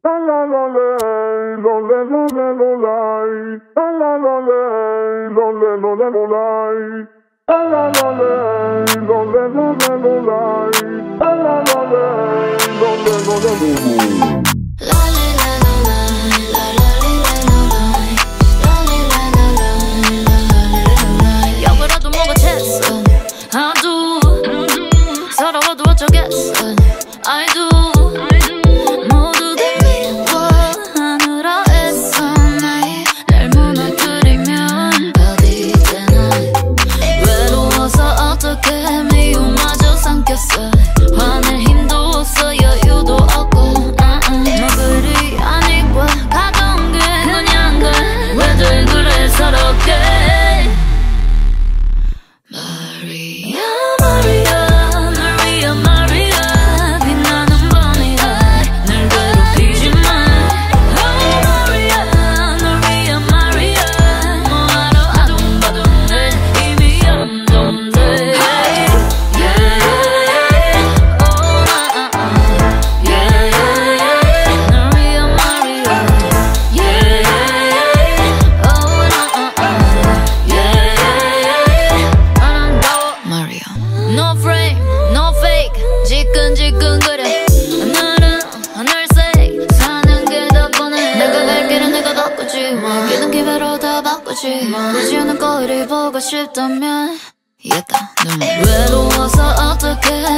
역으로도 뭐가 됐어. I do. 서러워도 어쩌겠어. I do. 모두가 미워하느라 애써 날 무너뜨리면 어디대나 외로워서 어떻게 미움마저 삼켰어. 화낼 힘도 없어 여유도 없고 뭐 그리 아니고 가던 게 그냥 돼. 왜들 그래 서럽게. Maria, Maria, Maria, Maria 빛나는 밤이라 날 괴롭히지 마. Oh Maria, Maria, Maria 뭐하러 아둥바둥해 이미 염동돼. Yeah, yeah, oh yeah, yeah, Maria, Maria, yeah, oh yeah, Maria. No frame, no fake 지끈지끈거려. 하늘색 사는 게 더 뻔해. 내가 갈 길은 내가 바꾸지 뭐. 기는 기회로 다 바꾸지 뭐. 되지 않은 거리 보고 싶다면 얘다 눈물. 외로워서 어떻게